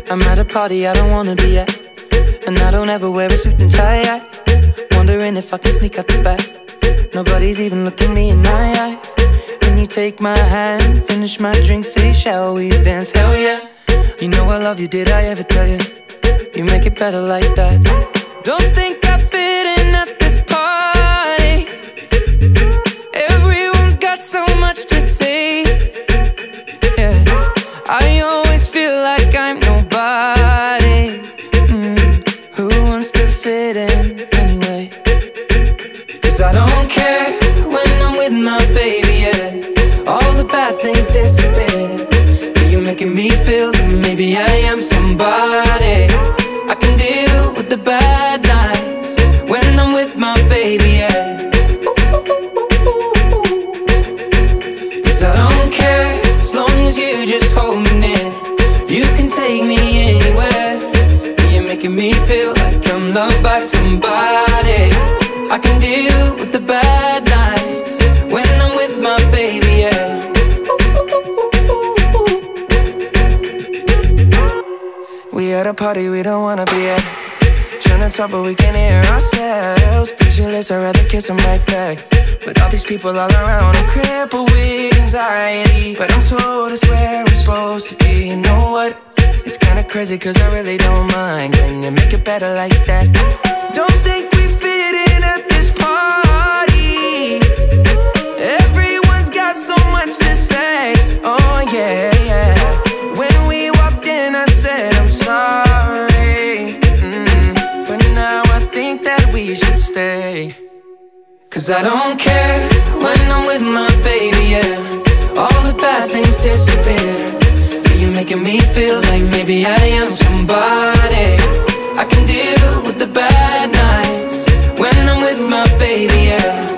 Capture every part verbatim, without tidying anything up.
I'm at a party I don't wanna be at, and I don't ever wear a suit and tie yet. Wondering if I can sneak out the back. Nobody's even looking me in my eyes. Can you take my hand, finish my drink, say shall we dance? Hell yeah. You know I love you, did I ever tell you? You make it better like that. Don't think I fit in at this party. Everyone's got so much to say. Yeah, I always feel like I'm nobody. mm. Who wants to fit in anyway? Cause I don't care when I'm with my baby, yeah. All the bad things disappear. You're making me feel that maybe I am somebody. I can deal with the bad nights when I'm with my baby, yeah. Cause I don't care as long as you just hold me near. You can take me anywhere. You're making me feel like I'm loved by somebody. I can deal with the bad nights when I'm with my baby, yeah. We at a party we don't wanna be at. Trying to talk but we can't hear ourselves. Pictureless, I'd rather kiss them right back. But all these people all around, I'm crippled with anxiety. But I'm told it's where I'm supposed to be. You know what? It's kinda crazy cause I really don't mind. Can you make it better like that? Don't think we fit in at this party. Everyone's got so much to say. Oh yeah, yeah. When we walked in I said I'm sorry, mm. But now I think that we should stay. Cause I don't care when I'm with my baby, yeah. All the bad things disappear. You're making me feel like maybe I am somebody. I can deal with the bad nights when I'm with my baby, yeah.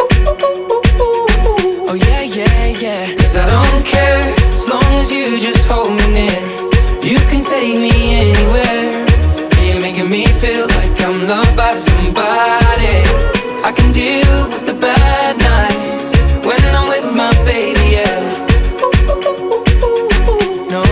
Oh yeah, yeah, yeah. Cause I don't care as long as you just hold me near. You can take me anywhere. You're making me feel like I'm loved by somebody. I can deal with the bad nights when I'm with my baby, yeah. No,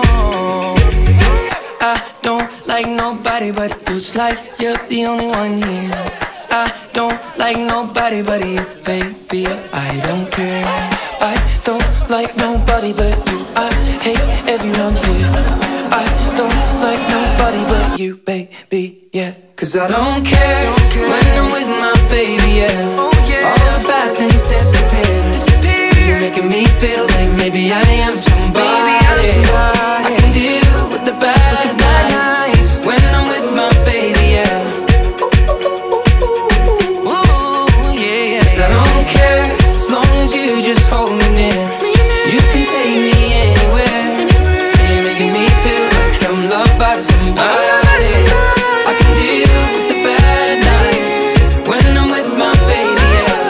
I don't like nobody but you. It's like you're the only one here. I don't like nobody but you, baby. I don't care. I don't like nobody but you. I hate everyone here. I don't like nobody but you, baby, yeah. Cause I don't care, don't care when I'm with my baby, yeah. Oh, yeah. All the bad things disappear. disappear. You're making me feel like maybe I am somebody. Maybe I'm somebody. I can deal with the bad, with the bad nights, nights when I'm with my baby, yeah. Ooh, yeah, yeah. Cause I don't care as long as you just hold me near. You can take me anywhere. You're making me feel like I'm loved by somebody. I can deal with the bad nights when I'm with my baby, yeah.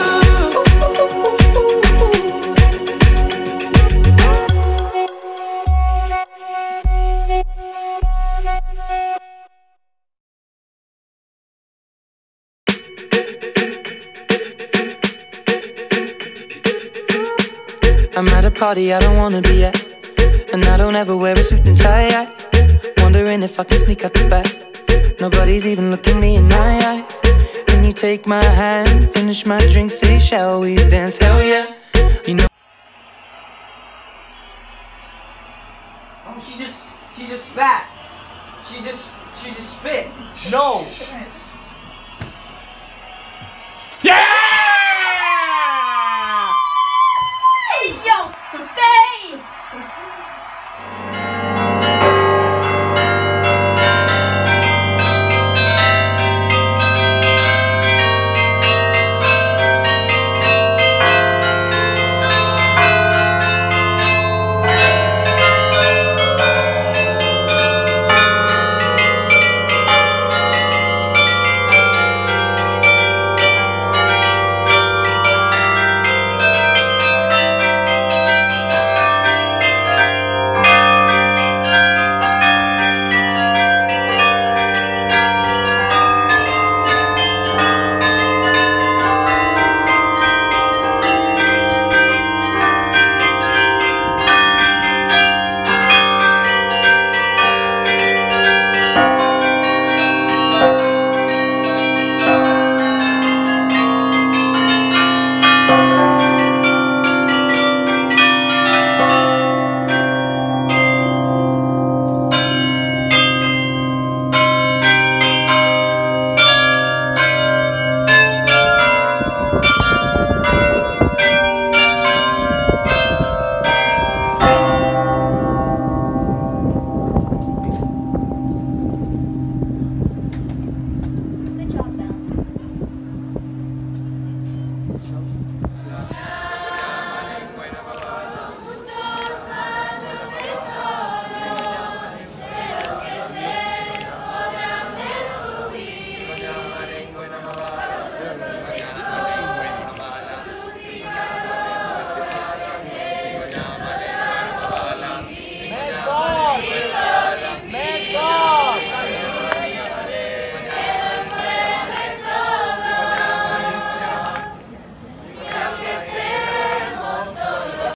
I'm at a party I don't wanna be at, and I don't ever wear a suit and tie yet. Wondering if I can sneak out the back. Nobody's even looking me in my eyes. Can you take my hand, finish my drink, say shall we dance? Hell yeah. You know. Oh, she just, she just spat. She just, she just spit. No.